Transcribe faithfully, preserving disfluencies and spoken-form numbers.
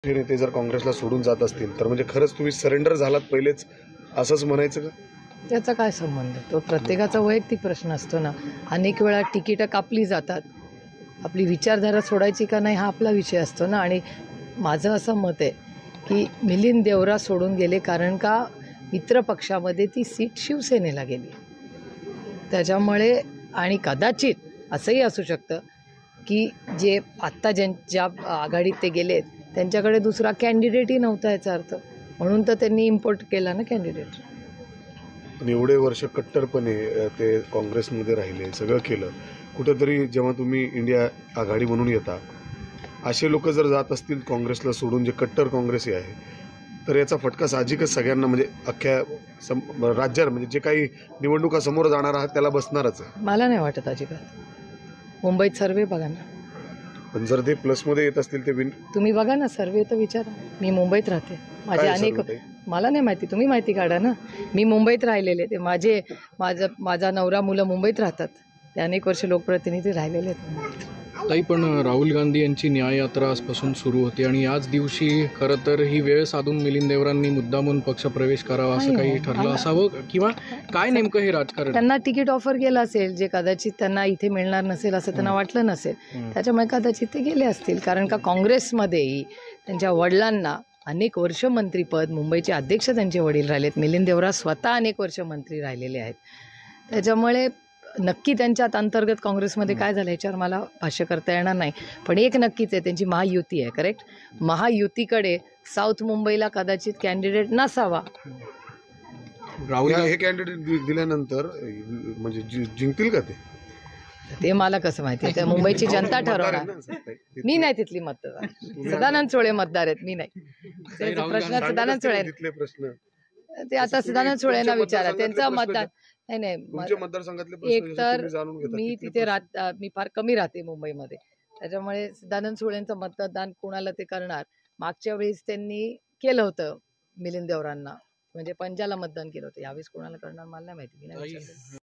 हे नेते जर काँग्रेसला सोडून जात असतील तर म्हणजे खरंच तुम्ही सरेंडर झालात पहिलेच असंच म्हणायचं का? त्याचा काय संबंध? तो प्रत्येकाचा वैयक्तिक प्रश्न असतो ना. अनेक वेळा तिकीटं कापली जातात. आपली विचारधारा सोडायची का नाही हा आपला विषय असतो ना. आणि माझं असं मत आहे की मिलिंद देवरा सोडून गेले कारण का मित्र पक्षामध्ये ती सीट शिवसेनेला गेली. त्याच्यामुळे आणि कदाचित असंही असू शकतं की जे आत्ता ज्यां ज्या आघाडीत ते गेलेत त्यांच्याकडे दुसरा कॅन्डिडेटही नव्हता याचा अर्थ. म्हणून तर त्यांनी इम्पोर्ट केला ना कॅन्डिडेट. पण एवढे वर्ष कट्टरपणे अ, ते काँग्रेसमध्ये राहिले, सगळं केलं. कुठंतरी जेव्हा तुम्ही इंडिया आघाडी म्हणून येता, असे लोक जर जात असतील काँग्रेसला सोडून, जे कट्टर काँग्रेसी आहे, तर याचा फटका साहजिकच सगळ्यांना म्हणजे अख्ख्या सम राज्यात म्हणजे जे काही निवडणुका समोर जाणार आहात त्याला बसणारच आहे. मला नाही वाटत अजिबात. मुंबईत सर्वे बघा ना. पण जर ते प्लसमध्ये येत असतील ते विन तुम्ही बघा ना सर्वे तर विचारा. मी मुंबईत राहते. माझे काय अनेक सर्वे ताई? मला नाही माहिती, तुम्ही माहिती काढा ना. मी मुंबईत राहिलेले ते माझे माझं माझा नवरा मुलं मुंबईत राहतात. ते अनेक वर्ष लोकप्रतिनिधी राहिलेले आहेत. ताई, पण राहुल गांधी यांची न्याययात्रा आजपासून सुरू होते आणि याच दिवशी खरं तर ही वेळ साधून मिलिंद देवरांनी मुद्दामून पक्षप्रवेश करावा असं काही ठरलं असावं किंवा काय नेमकं हे राजकारण? त्यांना तिकीट ऑफर केलं असेल जे कदाचित त्यांना इथे मिळणार नसेल असं त्यांना वाटलं नसेल. त्याच्यामुळे कदाचित ते गेले असतील. कारण का काँग्रेसमध्येही त्यांच्या वडिलांना अनेक वर्ष मंत्रीपद, मुंबईचे अध्यक्ष त्यांचे वडील राहिलेत. मिलिंद देवरा स्वतः अनेक वर्ष मंत्री राहिलेले आहेत. त्याच्यामुळे नक्की त्यांच्यात अंतर्गत काँग्रेसमध्ये काय झालं याच्यावर मला भाष्य करता येणार नाही. पण एक नक्कीच आहे, त्यांची महायुती आहे. करेक्ट. महायुतीकडे साऊथ मुंबईला कदाचित कॅन्डिडेट नसावा. राहुल या- हे कॅन्डिडेट दिल्यानंतर अ, म्हणजे जि- जिंकतील का ते? ते मला कसं माहिती आहे. ते मुंबईची जनता ठरवणार. मी नाही तिथली मतदार. सदानंद सोळे मतदार आहेत, मी नाही. ते प्रश्न सदानंद सोळे तिथले प्रश्न ते आता सदानंद सोळेंना विचारा. त्यांचं मतदान नाही नाही तुमच्या मतदारसंघातले प्रश्न एक जसे तर तुम्ही जाणून घेता, मी तिथले तिथे प्रश्न. राहत मी फार कमी राहते मुंबईमध्ये. त्याच्यामुळे सदानंद सोळेंचं मतदान कोणाला ते करणार. मागच्या वेळेस त्यांनी केलं होतं मिलिंद देवरांना, म्हणजे पंजाला मतदान केलं होतं. यावेळेस कोणाला करणार मला नाही माहिती. मी नाही विचारलं.